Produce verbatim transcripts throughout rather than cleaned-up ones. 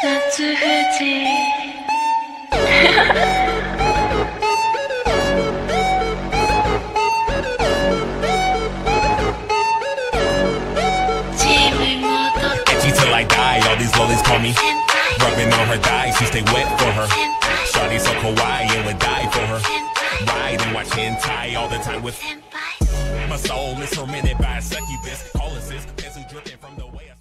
夏富士 Till I die, all these lollies call me rubbing on her thighs, she stay wet for her Shawty so kawaii and would die for her Ride and watch hentai all the time with my soul is tormented by a succubus Calling sis, pencil dripping from the way I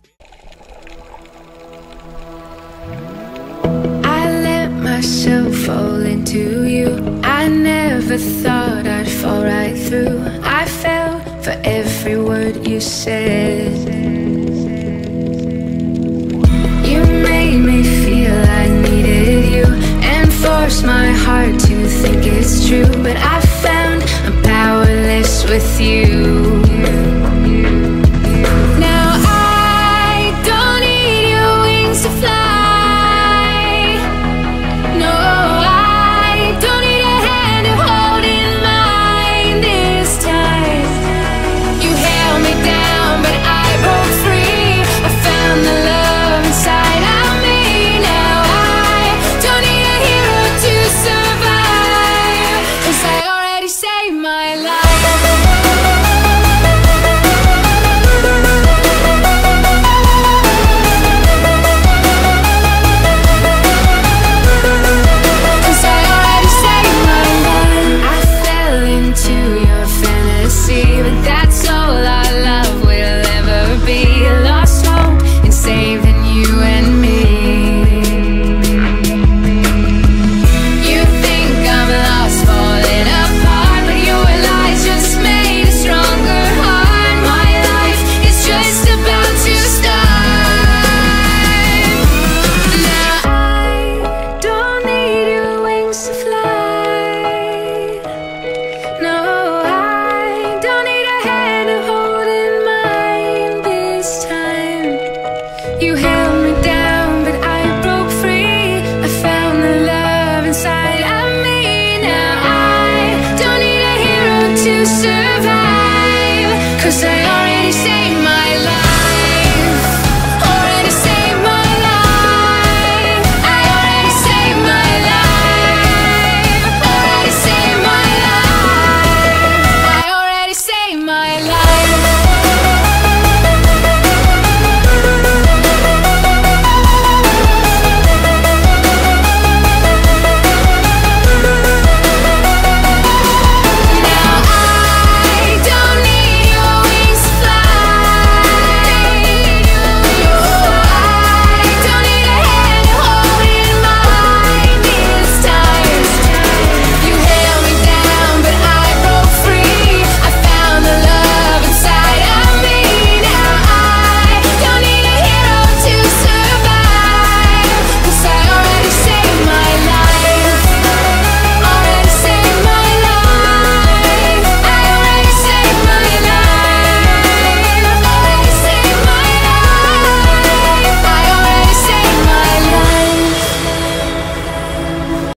spit I let myself fall into you I never thought I'd fall right through I fell for every word you said me feel I needed you and forced my heart to think it's true but I found I'm powerless with you now I don't need your wings to fly no I don't need a hand to hold in mine this time you held me down but I broke free I found the love inside I You held me down, but I broke free. I found the love inside of me. Now I don't need a hero to survive, 'cause I already saved